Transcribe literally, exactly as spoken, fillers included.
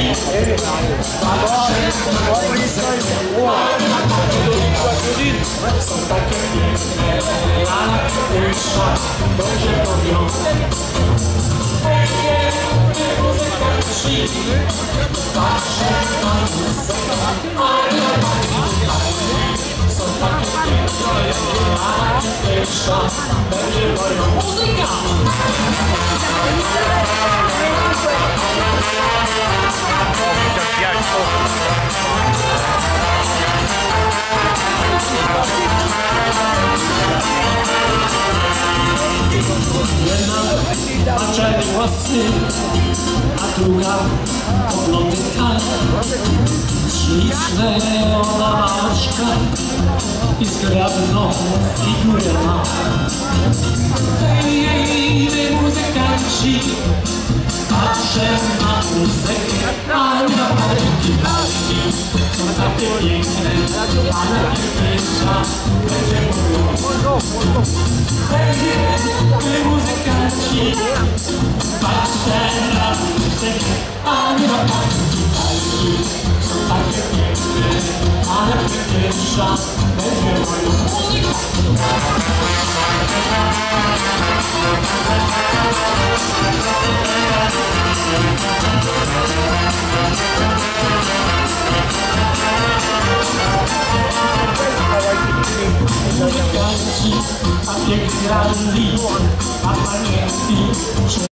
Są takie piękne, jak dusza, dobrze powią. Muzykanci, patrzę na muzykę, a ja są takie piękne, jak dusza, dobrze powią. Muzyka! Jedna ma czarne włosy, a druga to blondynka. Śliczne ona ma oczka i zgrabną figurę ma. Hej, hej, wy muzykanci, patrzę na muzykę, a na palki, palki są takie piękne, ale piękniejsza będzie mówią. Hej, wy muzykanci, patrzę na muzykę, a na palki, palki są takie piękne, ale piękniejsza będzie mówią. Muzyka! Muzykanci, a piękni, a pamiętni.